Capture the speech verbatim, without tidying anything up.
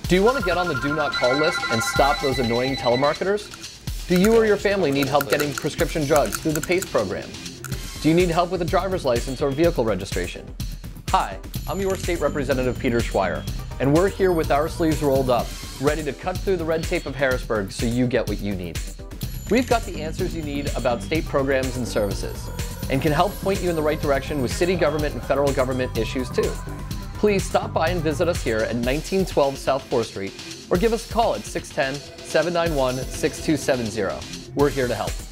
Do you want to get on the do not call list and stop those annoying telemarketers? Do you or your family need help getting prescription drugs through the PACE program? Do you need help with a driver's license or vehicle registration? Hi, I'm your state representative, Peter Schweyer, and we're here with our sleeves rolled up, ready to cut through the red tape of Harrisburg so you get what you need. We've got the answers you need about state programs and services, and can help point you in the right direction with city government and federal government issues too. Please stop by and visit us here at nineteen twelve South fourth Street, or give us a call at six one zero, seven nine one, six two seven zero. We're here to help.